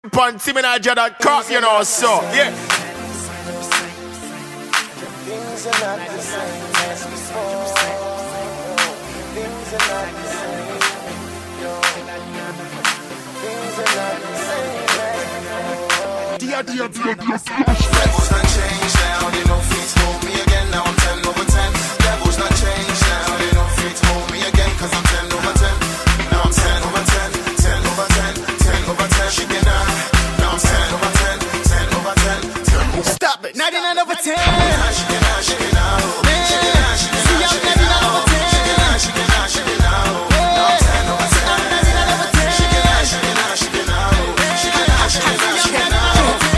Pantimanager.com, you know, so, yeah. Things are not the same as before. Things are not the same. Things are not the same as before. Levels not changed now, they no fit hold me again. Now I'm 10 over 10. Levels not changed now, they no fit hold me again. Cause I'm 10 over 10. Now I'm 10 over 10, 10 over 10, 10 over 10. She can now I'm 10 over 10, 10 over 10, 10 over 10. Stop it, 99 over 10. She can now, she can now, she can now. She can now, she can now, she can now. She can now, she can now, she can now. Now I'm 10 over 10. She can now, she can now, she can now. She can now, she can now, she can now.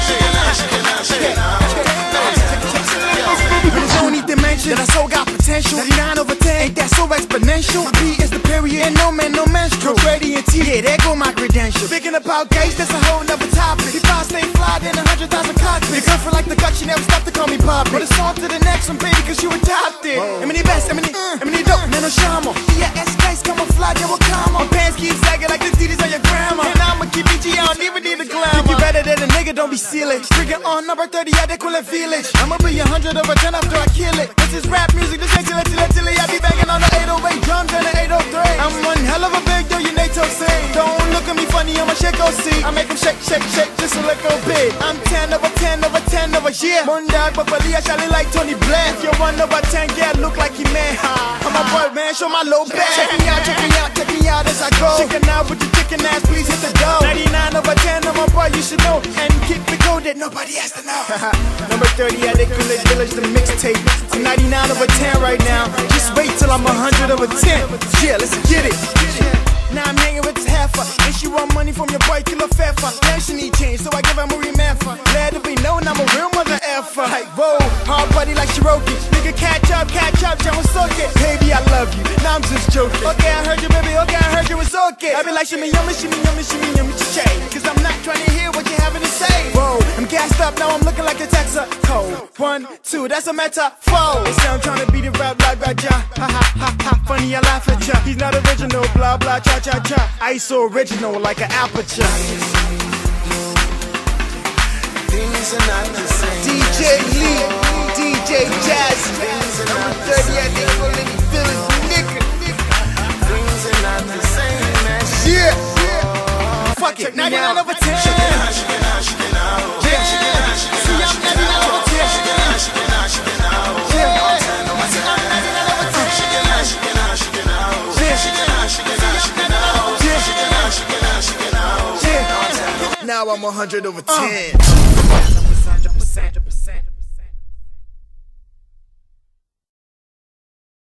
There's only dimension that I so got potential. 99 over 10, ain't that so exponential? My P is the period, and no man, no menstrual. Gradient T, yeah, there go my credentials. Thinking about gays, that's a whole nother topic. If I stay fly, then 100,000 cockpits. Your girlfriend like the gut, she never stopped to call me Pop. But it's on to the next one, baby, cause you adopted. Emily best, Emily dope, nano shamo. Yeah, S-Guys, camouflage, yeah, what come on? My pants keep sagging like the titties on your grandma. And I'ma keep it, I don't even need a glamour. Think you better than a nigga, don't be silly. Trigger on number 30, yeah, they call it village. I'ma be 100 over 10 after I kill it. This is rap music, this ain't till I be banging on the 808 drums and the 803. I'm one hell of a big dude, you NATO sing. Don't look at me funny, I'ma shake OC. I make them shake, shake, shake, just a little bit. I'm 10 over 10 over 10 over here. Moondog, but Balia, Charlie like Tony Blair. If you're 1 over 10, yeah, look like he man. I'm a boy, man, show my low back. Check me out, check me out, check me out as I go. Chicken out with your chicken ass, please hit the dough. 99 over 10, I'm a boy, you should know. And keep it coded, nobody has to know. Number 30, yeah, they call it Village, the mixtape. I'm 99 over 10 right now. Just wait till I'm 100 over 10. Yeah, let's get it. Now I'm hanging with this heifer, and she want money from your boy, Killer Pfeffer. Then she need change, so I give her a remember. Let it be known I'm a real mother effer. Like, whoa, hard body like Cherokee. Nigga, catch up, John, suck it. Baby, I love you, now I'm just joking. Okay, I heard you, baby, okay, I heard you, it's okay. I be like, shimmy, yummy, shimmy, yummy, shimmy, yummy, shake. Cause I'm not trying to hear what you're having to say. Whoa, I'm gassed up, now I'm looking like a Texas. Cold, 1, 2, that's a metaphor. They say I'm trying to beat it rap like Raja. Ha ha ha ha, funny, I laugh at ya. He's not original, blah blah, cha cha cha. I so original like an aperture. Things are not the same. DJ Lee, DJ Jazz, number 30 at the Golden Village, nigga. Things are not the same as Yeah, fuck it, 99 over 10. She can now, she can now, she can now. Yeah, see I'm 99 over 10. She can now, she can now, she can now. Yeah, I'm 10 over 10. I'm 99 over 10. She can now, she can now, she can now. Yeah, She can now, she can now, she can now. She can now, she can now, she can now. yeah. Now I'm 100 over 10.